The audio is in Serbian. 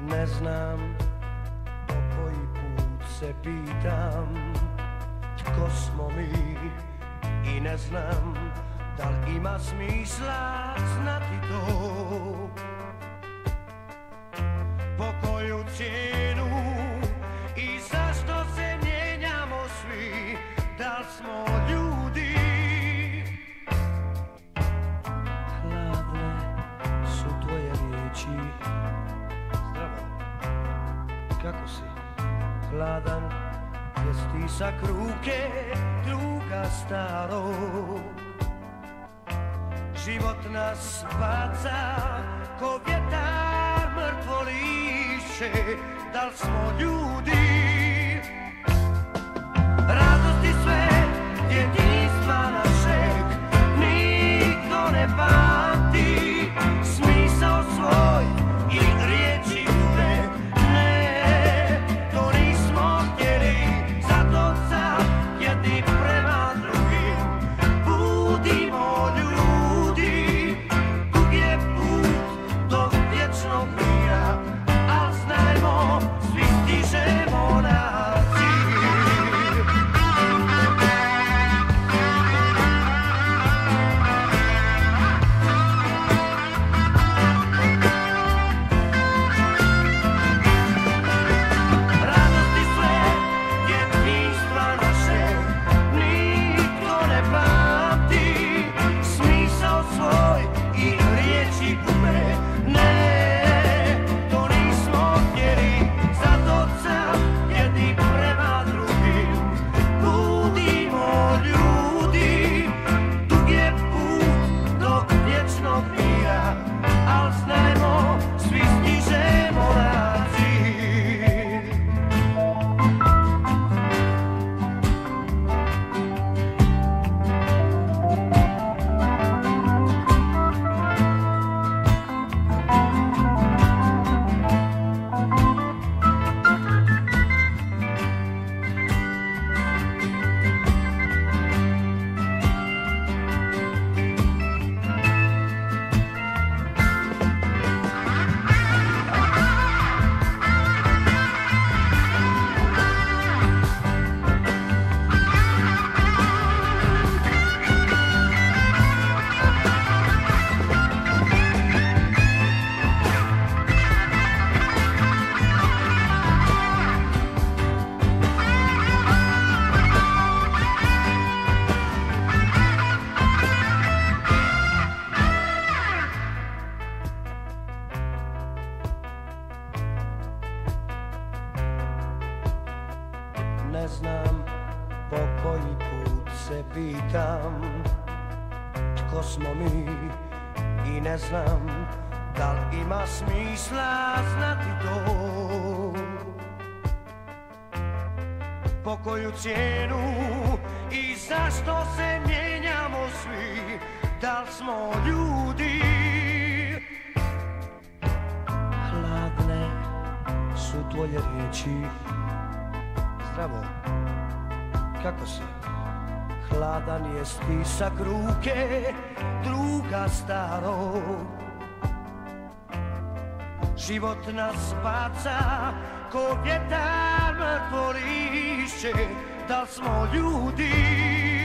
Ne znam, po koji put se pitam tko smo mi i ne znam da li ima smisla znati to. Po koju cijenu i zašto se mijenjamo svi, da li smo ljudi? Hladne su tvoje riječi. Zdravo, kako si? Hladan je stisak ruke druga starog. Život nas baca ko vjetar mrtvo lišće, da li smo ljudi? Radosti sve, jedinstva našeg niko ne pamti. Smisao svoj i riječi gube, ne, to nismo htjeli. Zato sad jedni prema drugim budimo ljudi. Dug je put do vječnog mira, al znajmo, svi stižemo na cilj. Radosti sve, jedinstva našeg nitko ne pamti. Smisao svoj i riječi gube, ne, to nismo htjeli. Zato sad jedni prema drugim budimo ljudi. Dug je put do vječnog mira, al znajmo, svi stižemo na cilj. Ne znam, po koji put se pitam tko smo mi i ne znam da li ima smisla znati to. Po koju cijenu i zašto se mijenjamo svi, da li smo ljudi? Hladne su tvoje riječi. Zdravo, kako si? Hladan je stisak ruke druga starog. Život nas baca ko vjetar mrtvo lišće, da li smo ljudi?